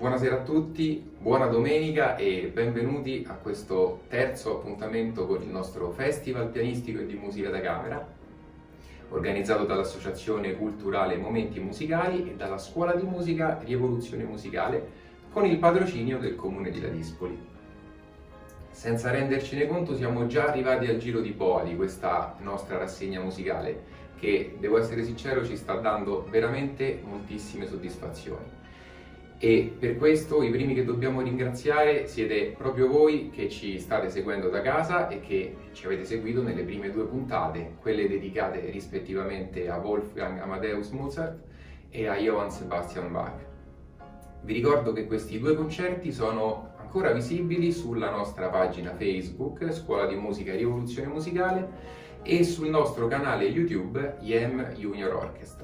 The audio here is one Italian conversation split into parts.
Buonasera a tutti, buona domenica e benvenuti a questo terzo appuntamento con il nostro Festival Pianistico e di Musica da Camera, organizzato dall'Associazione Culturale Momenti Musicali e dalla Scuola di Musica Rievoluzione Musicale, con il patrocinio del Comune di Ladispoli. Senza rendercene conto siamo già arrivati al giro di boa di questa nostra rassegna musicale che, devo essere sincero, ci sta dando veramente moltissime soddisfazioni. E per questo i primi che dobbiamo ringraziare siete proprio voi che ci state seguendo da casa e che ci avete seguito nelle prime due puntate, quelle dedicate rispettivamente a Wolfgang Amadeus Mozart e a Johann Sebastian Bach. Vi ricordo che questi due concerti sono ancora visibili sulla nostra pagina Facebook, Scuola di Musica Rivoluzione Musicale, e sul nostro canale YouTube IEM Junior Orchestra.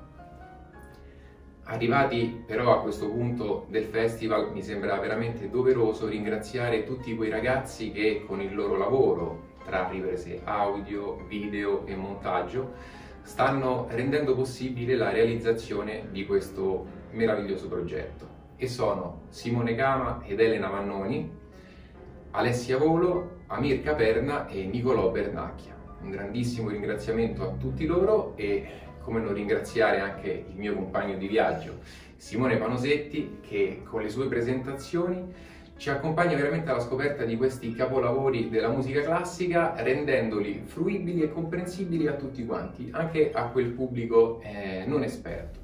Arrivati però a questo punto del festival mi sembra veramente doveroso ringraziare tutti quei ragazzi che con il loro lavoro, tra riprese audio, video e montaggio, stanno rendendo possibile la realizzazione di questo meraviglioso progetto. E sono Simone Cama ed Elena Vannoni, Alessia Volo, Amir Caperna e Nicolò Bernacchia. Un grandissimo ringraziamento a tutti loro e come non ringraziare anche il mio compagno di viaggio, Simone Panosetti, che con le sue presentazioni ci accompagna veramente alla scoperta di questi capolavori della musica classica, rendendoli fruibili e comprensibili a tutti quanti, anche a quel pubblico non esperto.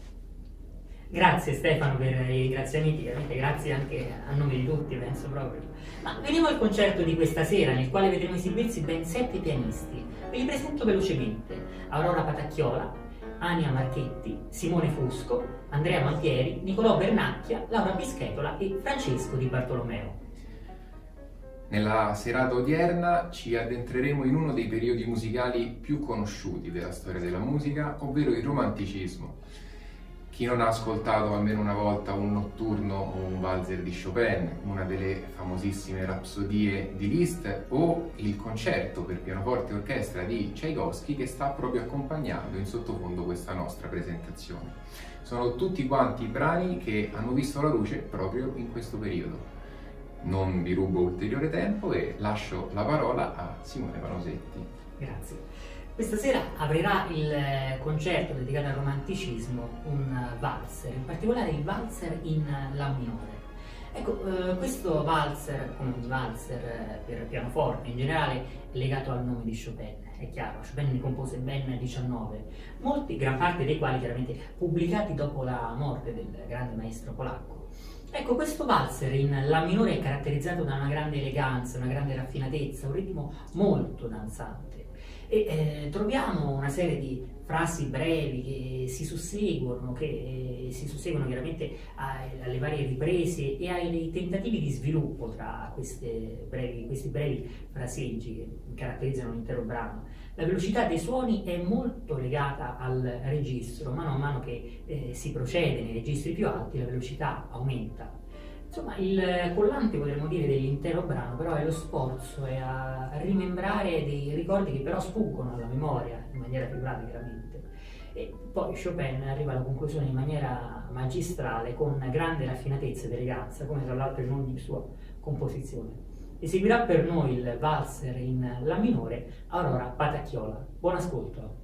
Grazie Stefano per i ringraziamenti, veramente grazie anche a nome di tutti, penso proprio. Ma veniamo al concerto di questa sera, nel quale vedremo esibirsi ben 7 pianisti. Ve li presento velocemente: Aurora Patacchiola, Ania Marchetti, Simone Fusco, Andrea Malpieri, Nicolò Bernacchia, Laura Bischetola e Francesco Di Bartolomeo. Nella serata odierna ci addentreremo in uno dei periodi musicali più conosciuti della storia della musica, ovvero il romanticismo. Chi non ha ascoltato almeno una volta un notturno o un valzer di Chopin, una delle famosissime rapsodie di Liszt o il concerto per pianoforte e orchestra di Tchaikovsky che sta proprio accompagnando in sottofondo questa nostra presentazione. Sono tutti quanti brani che hanno visto la luce proprio in questo periodo. Non vi rubo ulteriore tempo e lascio la parola a Simone Panosetti. Grazie. Questa sera aprirà il concerto dedicato al romanticismo un valzer, in particolare il valzer in La minore. Ecco, questo valzer, come un valzer per pianoforte in generale, è legato al nome di Chopin. È chiaro, Chopin ne compose ben 19, molti, gran parte dei quali chiaramente pubblicati dopo la morte del grande maestro polacco. Ecco, questo valzer in La minore è caratterizzato da una grande eleganza, una grande raffinatezza, un ritmo molto danzante. E troviamo una serie di frasi brevi che si susseguono chiaramente alle varie riprese e ai tentativi di sviluppo tra questi brevi fraseggi che caratterizzano l'intero brano. La velocità dei suoni è molto legata al registro, mano a mano che si procede nei registri più alti la velocità aumenta. Insomma, il collante, potremmo dire, dell'intero brano però è lo sforzo, è a rimembrare dei ricordi che però sfuggono alla memoria, in maniera figurata chiaramente. E poi Chopin arriva alla conclusione in maniera magistrale, con grande raffinatezza ed eleganza, come tra l'altro in ogni sua composizione. Eseguirà per noi il valzer in La minore Aurora Patacchiola. Buon ascolto!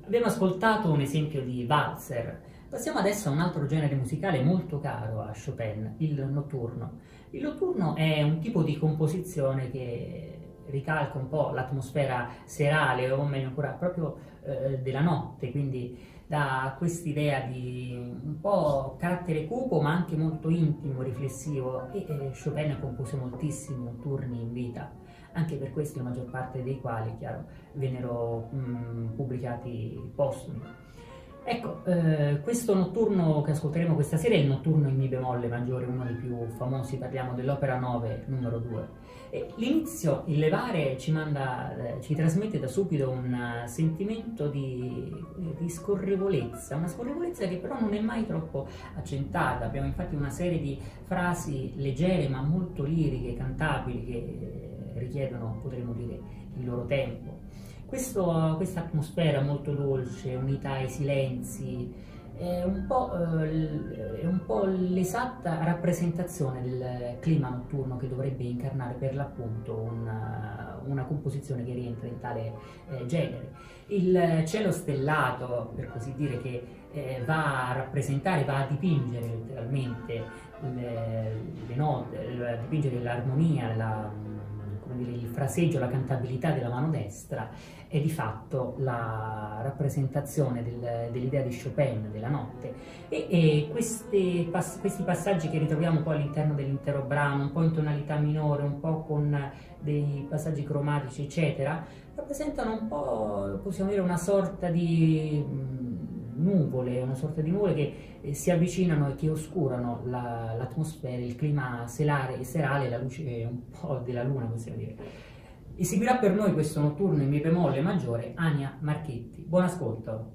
Abbiamo ascoltato un esempio di valzer. Passiamo adesso a un altro genere musicale molto caro a Chopin, il notturno. Il notturno è un tipo di composizione che ricalca un po' l'atmosfera serale, o meglio ancora proprio della notte, quindi da quest'idea di un po' carattere cupo ma anche molto intimo, riflessivo, e Chopin compose moltissimi notturni in vita, anche per questo la maggior parte dei quali, chiaro, vennero pubblicati postumi. Ecco, questo notturno che ascolteremo questa sera è il notturno in Mi bemolle maggiore, uno dei più famosi, parliamo dell'opera 9 numero 2. L'inizio, il levare, ci trasmette da subito un sentimento di scorrevolezza, una scorrevolezza che però non è mai troppo accentata. Abbiamo infatti una serie di frasi leggere ma molto liriche, cantabili, che richiedono, potremmo dire, il loro tempo. Questa atmosfera molto dolce, unita ai silenzi, è un po' l'esatta rappresentazione del clima notturno che dovrebbe incarnare per l'appunto una composizione che rientra in tale genere. Il cielo stellato, per così dire, che va a rappresentare, va a dipingere letteralmente le note, a dipingere l'armonia, il fraseggio, la cantabilità della mano destra, è di fatto la rappresentazione dell'idea di Chopin della notte, e questi passaggi che ritroviamo poi all'interno dell'intero brano, un po' in tonalità minore, un po' con dei passaggi cromatici eccetera, rappresentano un po', possiamo dire, una sorta di nuvole che si avvicinano e che oscurano l'atmosfera, il clima serale, la luce un po' della luna, possiamo dire. Eseguirà per noi questo notturno in Mi bemolle maggiore Ania Marchetti. Buon ascolto.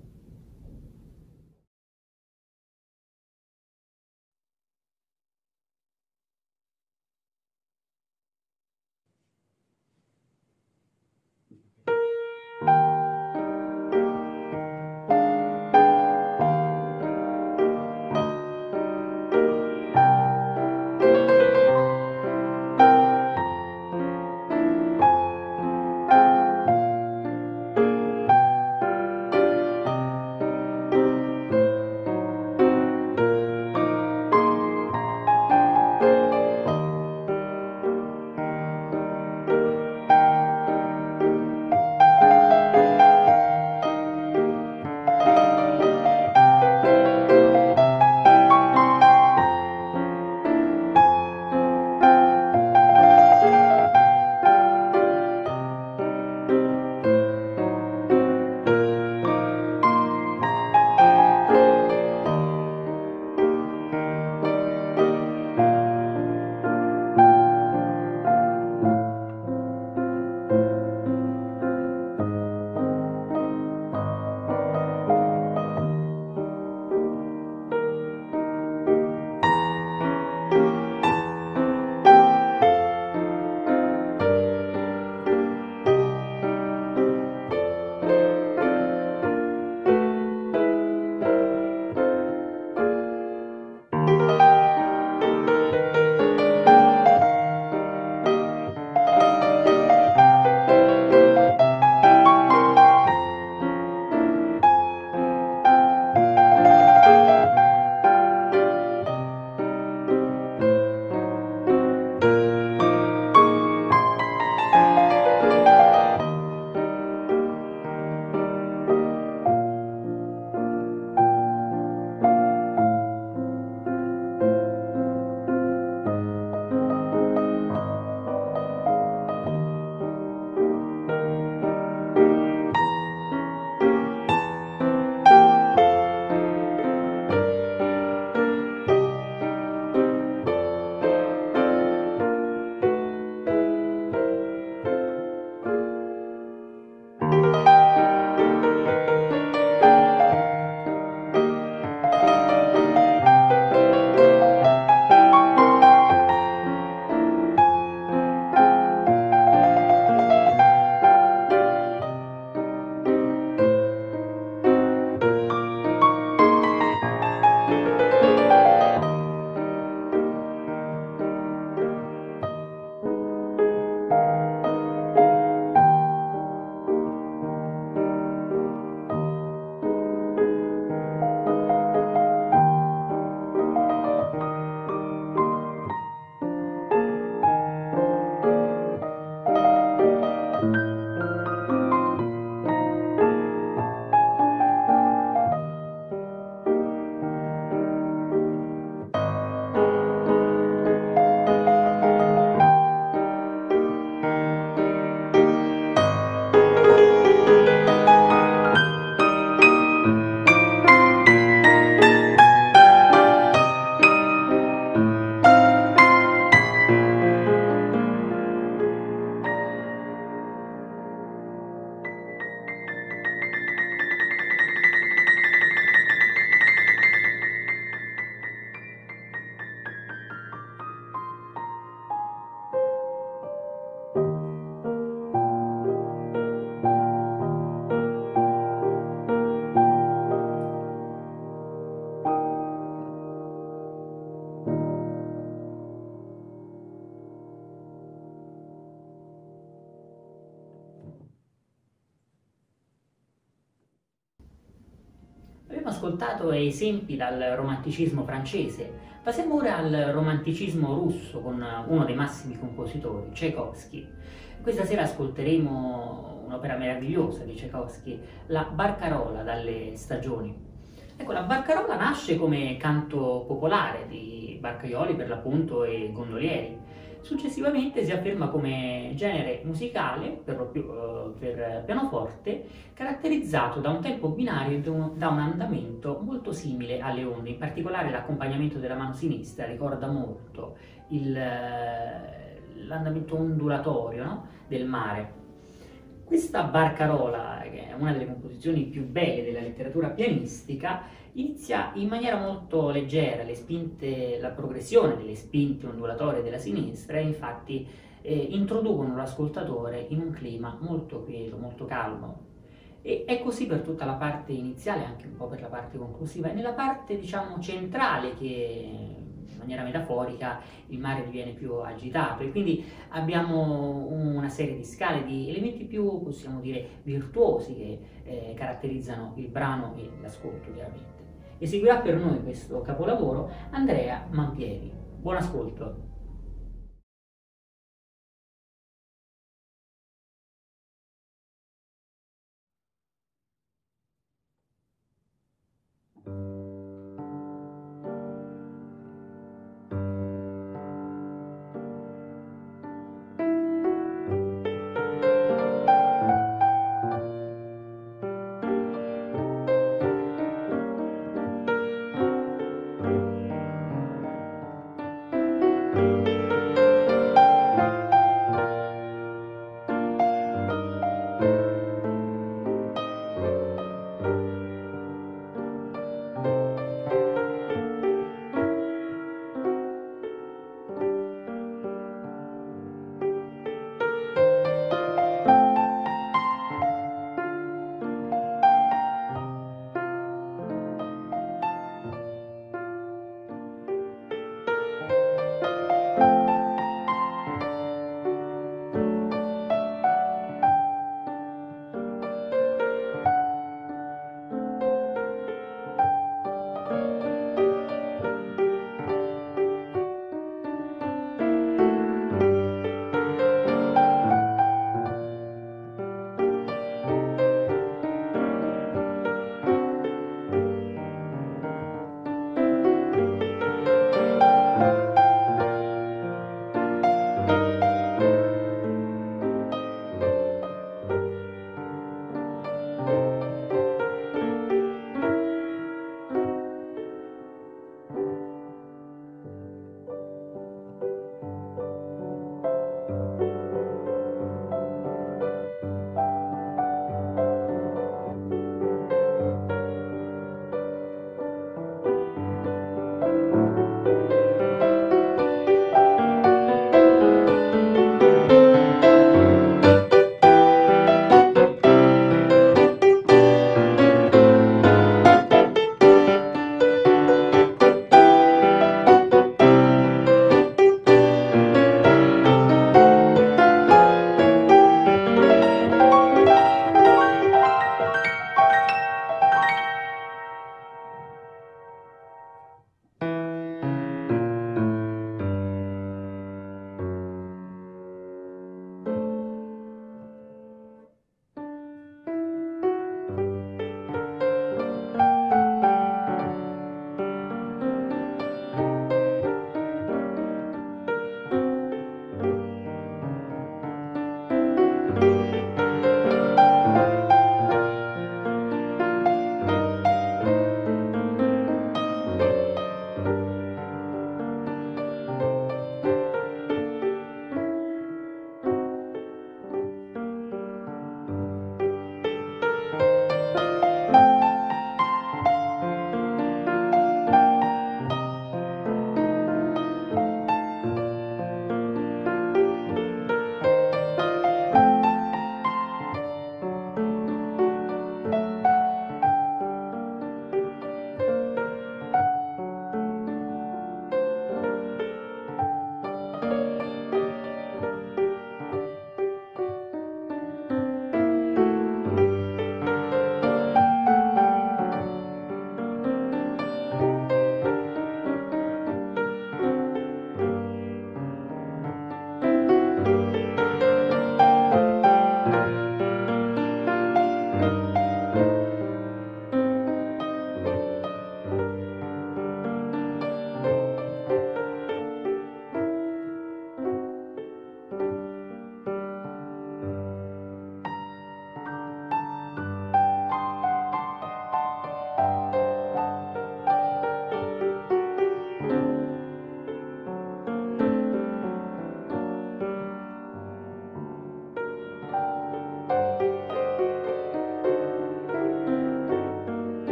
ascoltato esempi dal romanticismo francese, passiamo ora al romanticismo russo con uno dei massimi compositori, Tchaikovsky. Questa sera ascolteremo un'opera meravigliosa di Tchaikovsky, la Barcarola dalle stagioni. Ecco, la barcarola nasce come canto popolare di barcaioli per l'appunto e gondolieri. Successivamente si afferma come genere musicale, per lo più per pianoforte, caratterizzato da un tempo binario e da un andamento molto simile alle onde. In particolare l'accompagnamento della mano sinistra ricorda molto l'andamento ondulatorio, no? Del mare. Questa barcarola, che è una delle composizioni più belle della letteratura pianistica, inizia in maniera molto leggera, la progressione delle spinte ondulatorie della sinistra e infatti introducono l'ascoltatore in un clima molto quieto, molto calmo. E è così per tutta la parte iniziale, anche un po' per la parte conclusiva, e nella parte diciamo centrale che in maniera metaforica il mare diviene più agitato e quindi abbiamo una serie di scale, di elementi più, possiamo dire, virtuosi che caratterizzano il brano e l'ascolto chiaramente. Eseguirà per noi questo capolavoro Andrea Mampieri. Buon ascolto!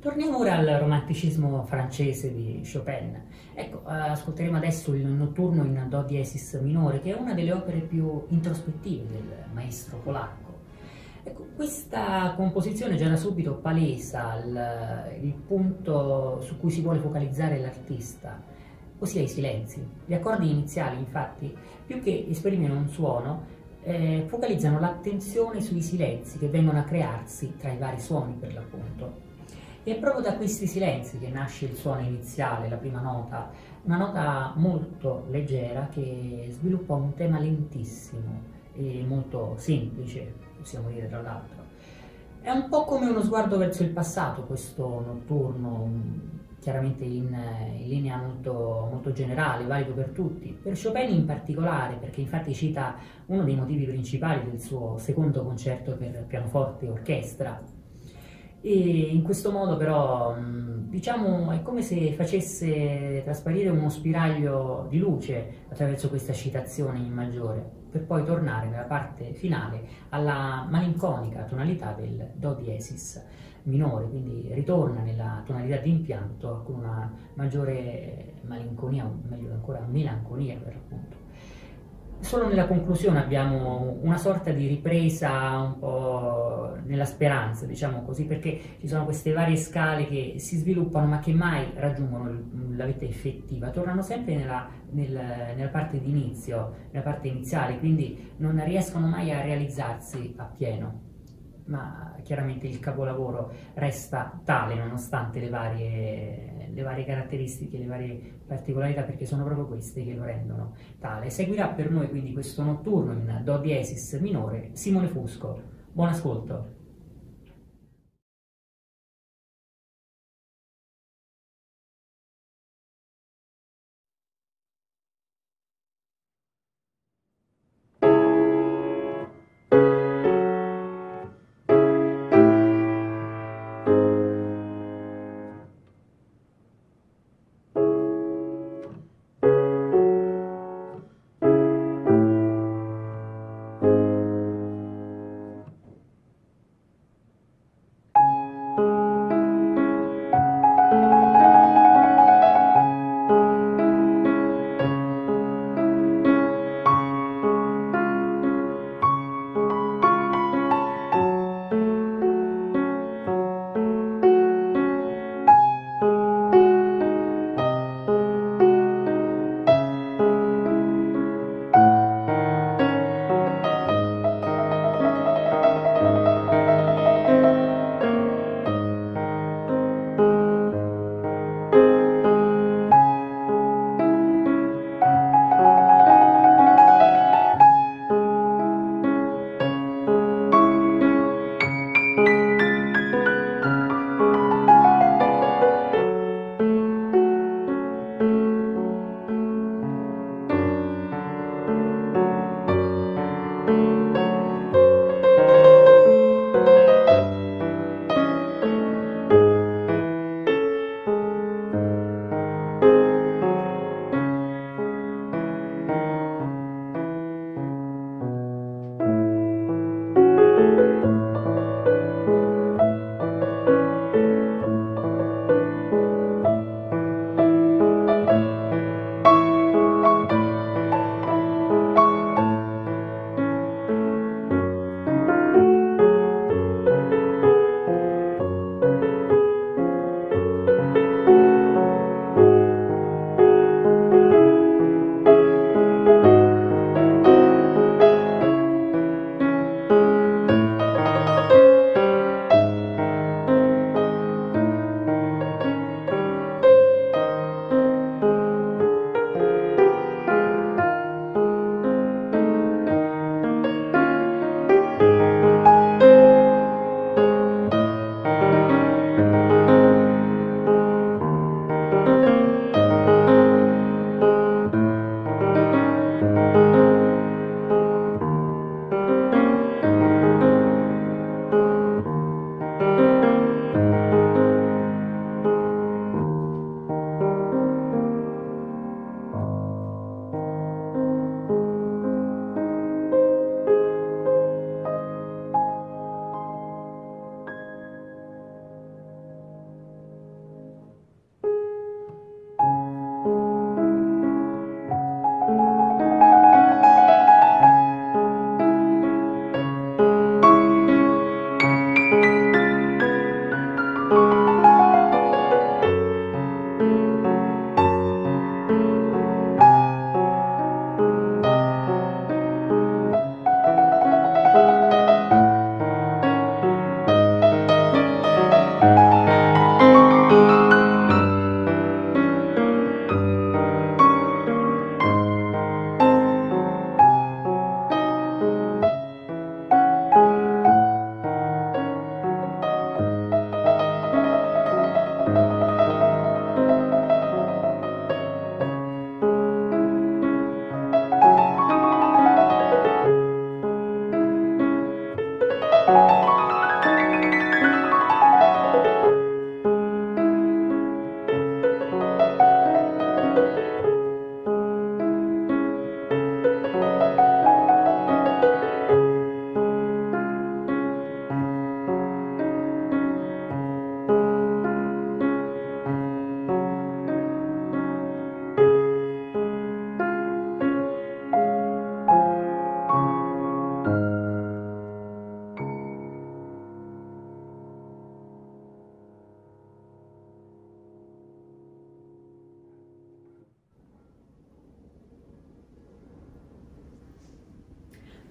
Torniamo ora al romanticismo francese di Chopin. Ecco, ascolteremo adesso il notturno in Do diesis minore, che è una delle opere più introspettive del maestro polacco. Ecco, questa composizione già da subito palesa il punto su cui si vuole focalizzare l'artista, ossia i silenzi. Gli accordi iniziali, infatti, più che esprimere un suono, focalizzano l'attenzione sui silenzi che vengono a crearsi tra i vari suoni, per l'appunto. E è proprio da questi silenzi che nasce il suono iniziale, la prima nota, una nota molto leggera che sviluppa un tema lentissimo e molto semplice, possiamo dire tra l'altro. È un po' come uno sguardo verso il passato questo notturno, chiaramente in linea molto, molto generale, valido per tutti. Per Chopin in particolare, perché infatti cita uno dei motivi principali del suo secondo concerto per pianoforte e orchestra. E in questo modo però, diciamo, è come se facesse trasparire uno spiraglio di luce attraverso questa citazione in maggiore, per poi tornare nella parte finale alla malinconica tonalità del Do diesis minore, quindi ritorna nella tonalità di impianto con una maggiore malinconia, o meglio ancora melanconia per l'appunto. Solo nella conclusione abbiamo una sorta di ripresa un po' nella speranza, diciamo così, perché ci sono queste varie scale che si sviluppano ma che mai raggiungono la vetta effettiva, tornano sempre nella parte d'inizio, nella parte iniziale, quindi non riescono mai a realizzarsi appieno. Ma chiaramente il capolavoro resta tale nonostante le varie caratteristiche, le varie particolarità, perché sono proprio queste che lo rendono tale. Seguirà per noi quindi questo notturno in Do diesis minore Simone Fusco. Buon ascolto!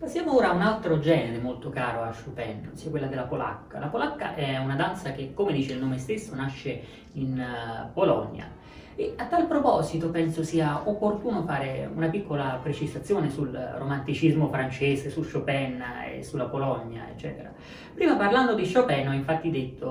Passiamo ora a un altro genere molto caro a Chopin, ossia quella della polacca. La polacca è una danza che, come dice il nome stesso, nasce in Polonia. E a tal proposito penso sia opportuno fare una piccola precisazione sul romanticismo francese, su Chopin e sulla Polonia, eccetera. Prima parlando di Chopin ho infatti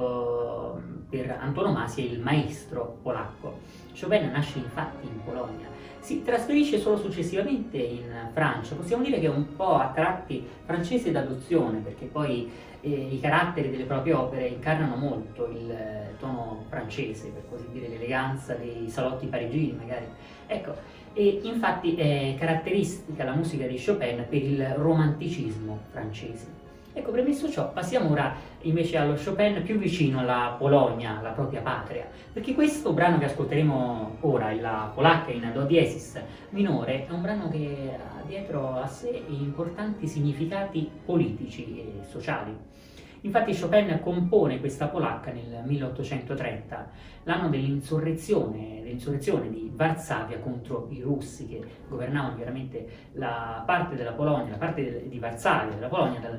detto per antonomasia il maestro polacco. Chopin nasce infatti in Polonia. Si trasferisce solo successivamente in Francia, possiamo dire che è un po' a tratti francese d'adozione, perché poi i caratteri delle proprie opere incarnano molto il tono francese, per così dire, l'eleganza dei salotti parigini magari. Ecco, e infatti è caratteristica la musica di Chopin per il romanticismo francese. Ecco, premesso ciò, passiamo ora invece allo Chopin più vicino alla Polonia, la propria patria, perché questo brano che ascolteremo ora, la polacca in do diesis minore, è un brano che ha dietro a sé importanti significati politici e sociali. Infatti Chopin compone questa polacca nel 1830, l'anno dell'insurrezione di Varsavia contro i russi che governavano chiaramente la parte della Polonia, la parte di Varsavia della Polonia dal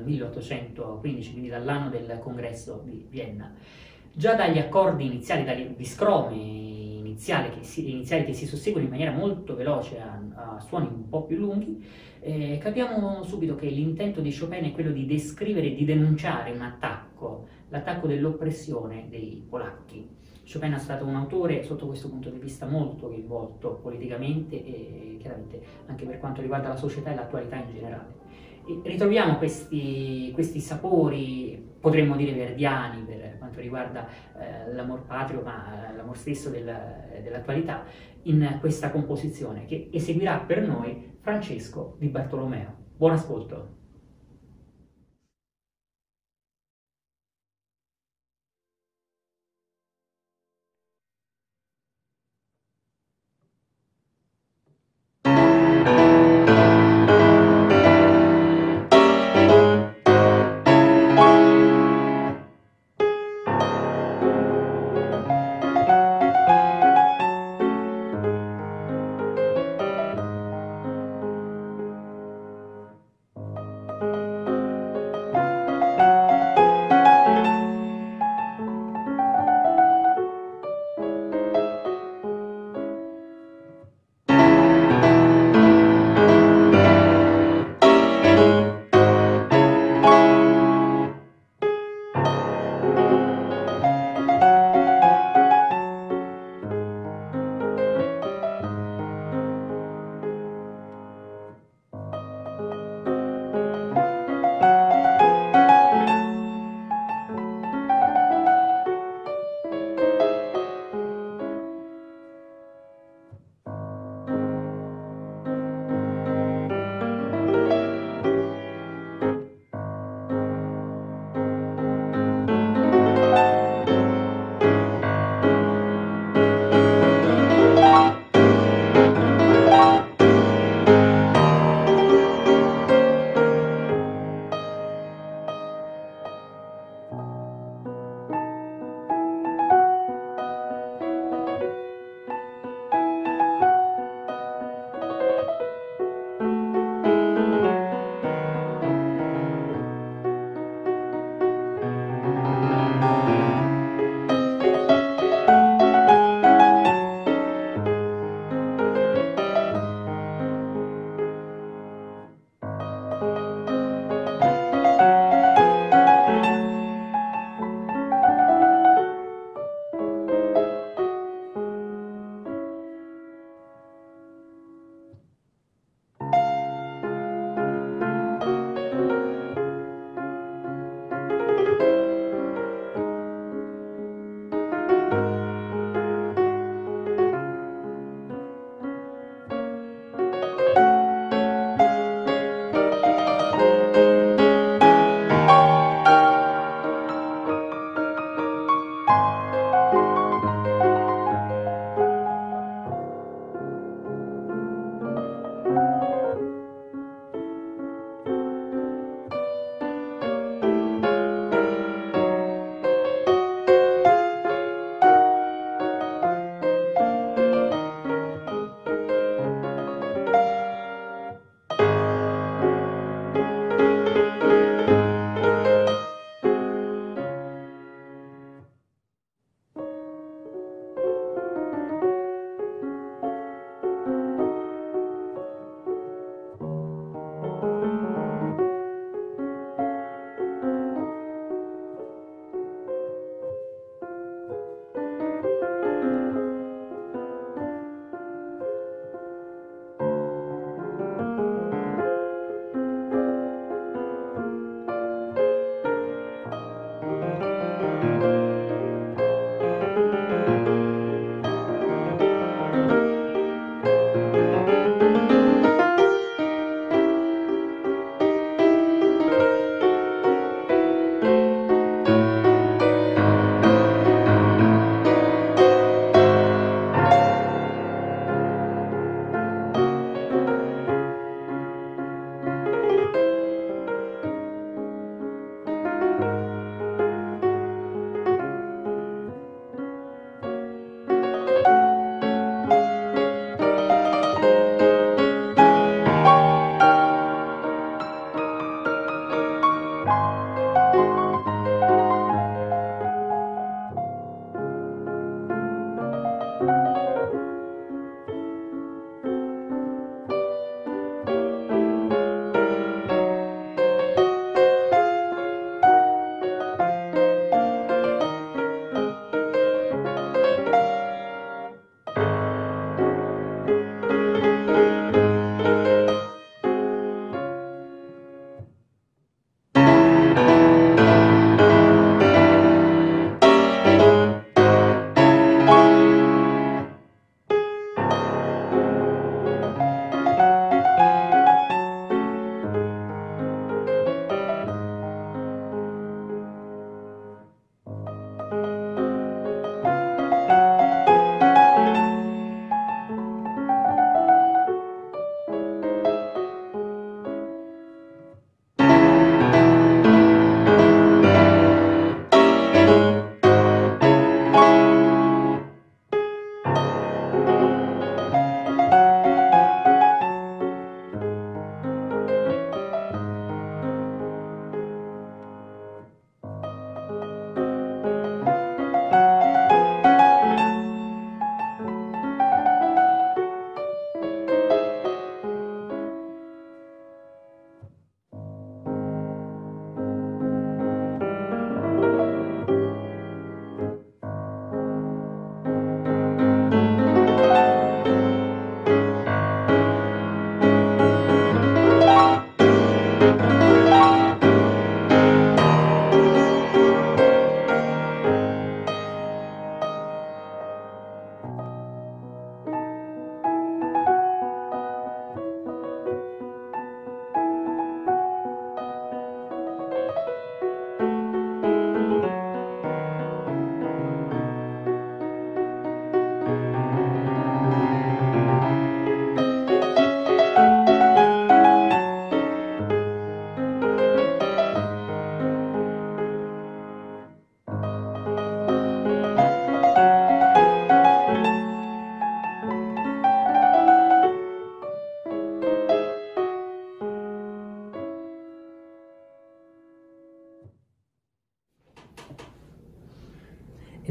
1815, quindi dall'anno del congresso di Vienna. Già dagli accordi iniziali, dagli scromi iniziali che si susseguono in maniera molto veloce a suoni un po' più lunghi, capiamo subito che l'intento di Chopin è quello di descrivere e di denunciare un attacco, l'attacco dell'oppressione dei polacchi. Chopin è stato un autore sotto questo punto di vista molto coinvolto politicamente e chiaramente anche per quanto riguarda la società e l'attualità in generale. E ritroviamo questi sapori, potremmo dire verdiani per quanto riguarda l'amor patrio, ma l'amor stesso dell'attualità, in questa composizione che eseguirà per noi Francesco Di Bartolomeo. Buon ascolto!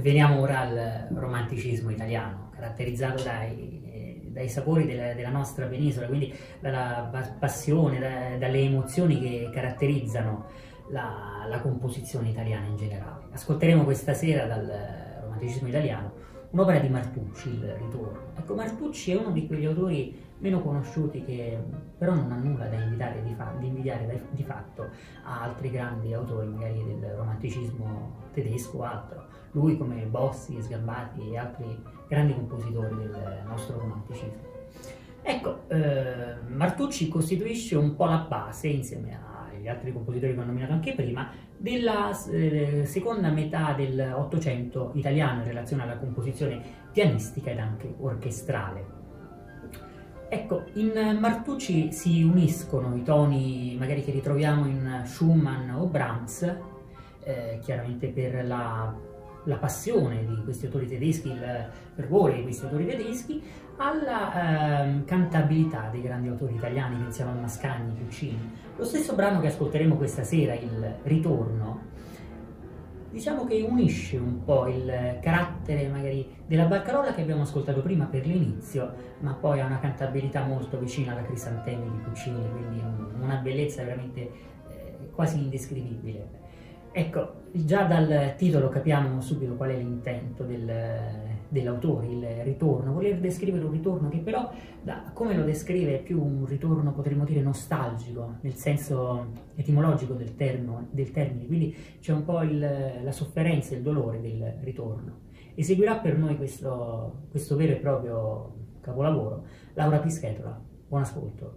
Veniamo ora al romanticismo italiano, caratterizzato dai sapori della nostra penisola, quindi dalla passione, dalle emozioni che caratterizzano la composizione italiana in generale. Ascolteremo questa sera dal romanticismo italiano un'opera di Martucci, Il Ritorno. Ecco, Martucci è uno di quegli autori meno conosciuti che però non ha nulla da invidiare di fatto a altri grandi autori, magari del romanticismo tedesco o altro. Lui, come Bossi, Sgambati e altri grandi compositori del nostro romanticismo. Ecco, Martucci costituisce un po' la base, insieme agli altri compositori che ho nominato anche prima, della seconda metà del Ottocento italiano in relazione alla composizione pianistica ed anche orchestrale. Ecco, in Martucci si uniscono i toni magari che ritroviamo in Schumann o Brahms, chiaramente per la passione di questi autori tedeschi, il fervore di questi autori tedeschi, alla cantabilità dei grandi autori italiani, pensiamo a Mascagni, Puccini. Lo stesso brano che ascolteremo questa sera, Il Ritorno, diciamo che unisce un po' il carattere magari della Barcarola che abbiamo ascoltato prima per l'inizio, ma poi ha una cantabilità molto vicina alla Crisantemi di Puccini, quindi una bellezza veramente quasi indescrivibile. Ecco, già dal titolo capiamo subito qual è l'intento dell'autore, il ritorno, voler descrivere un ritorno che però, come lo descrive, è più un ritorno, potremmo dire, nostalgico, nel senso etimologico del termine, quindi c'è un po' la sofferenza e il dolore del ritorno. Eseguirà per noi questo vero e proprio capolavoro Laura Pischetola. Buon ascolto.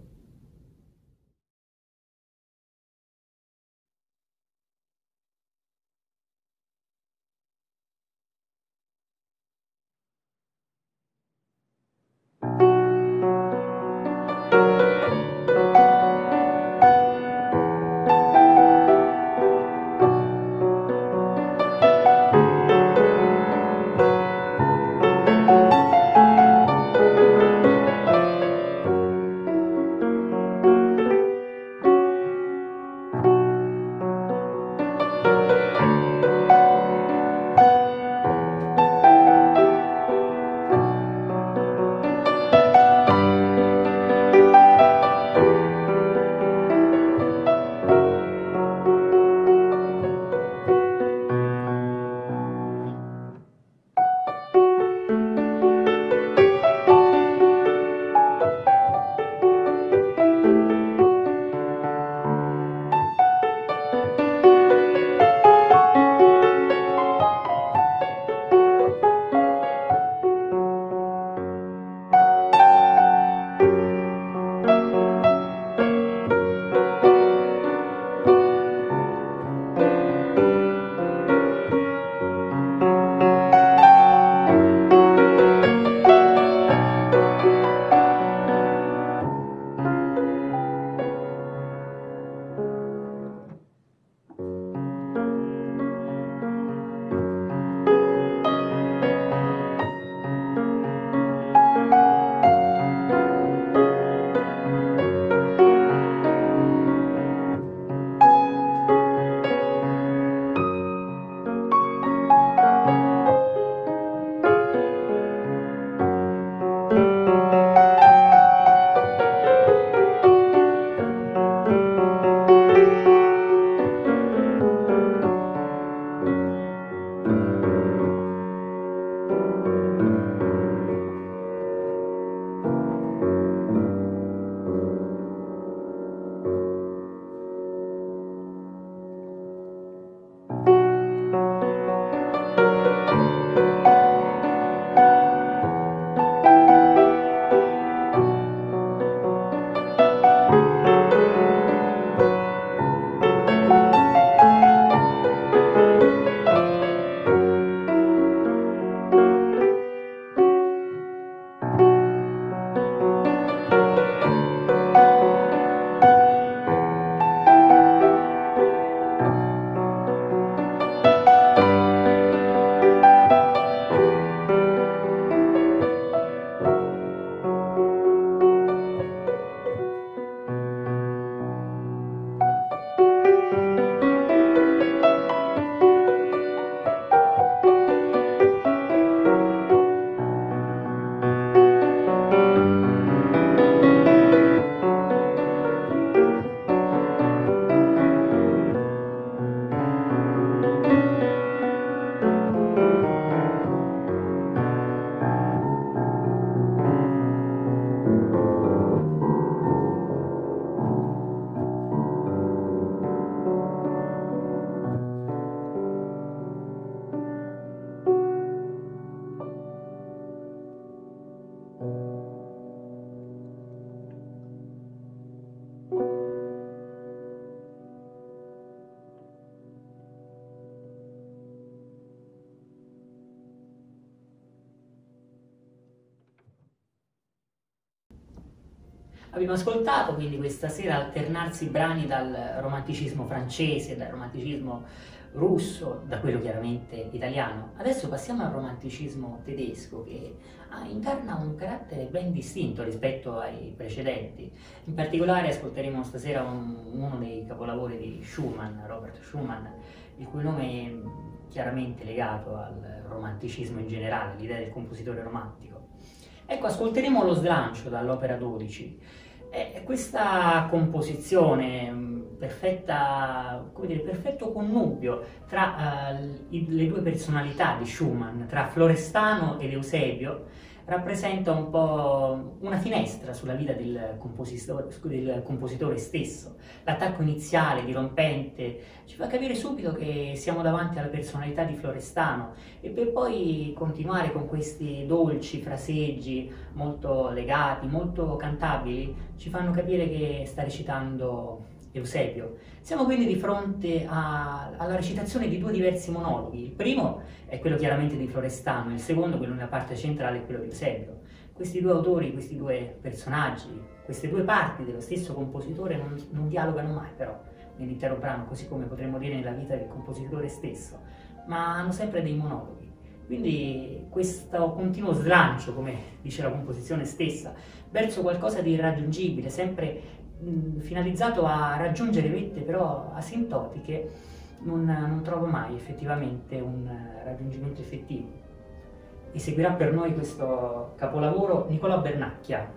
Abbiamo ascoltato quindi questa sera alternarsi brani dal romanticismo francese, dal romanticismo russo, da quello chiaramente italiano. Adesso passiamo al romanticismo tedesco, che incarna un carattere ben distinto rispetto ai precedenti. In particolare ascolteremo stasera uno dei capolavori di Schumann, Robert Schumann, il cui nome è chiaramente legato al romanticismo in generale, l'idea del compositore romantico. Ecco, ascolteremo lo slancio dall'opera 12. Questa composizione perfetta, come dire, perfetto connubio tra le due personalità di Schumann, tra Florestano ed Eusebio, rappresenta un po' una finestra sulla vita del compositore stesso. L'attacco iniziale, dirompente, ci fa capire subito che siamo davanti alla personalità di Florestano, e per poi continuare con questi dolci fraseggi molto legati, molto cantabili, ci fanno capire che sta recitando Eusebio. Siamo quindi di fronte alla recitazione di due diversi monologhi. Il primo è quello chiaramente di Florestano, il secondo, quello nella parte centrale, è quello di Eusebio. Questi due autori, questi due personaggi, queste due parti dello stesso compositore non dialogano mai però nell'intero brano, così come potremmo dire nella vita del compositore stesso, ma hanno sempre dei monologhi. Quindi questo continuo slancio, come dice la composizione stessa, verso qualcosa di irraggiungibile, sempre finalizzato a raggiungere vette però asintotiche, non trovo mai effettivamente un raggiungimento effettivo. Eseguirà per noi questo capolavoro Nicolò Bernacchia.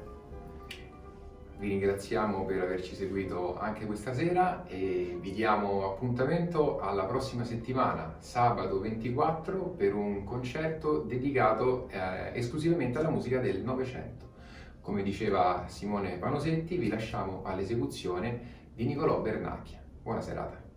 Vi ringraziamo per averci seguito anche questa sera e vi diamo appuntamento alla prossima settimana, sabato 24, per un concerto dedicato esclusivamente alla musica del Novecento. Come diceva Simone Panosetti, vi lasciamo all'esecuzione di Nicolò Bernacchia. Buona serata.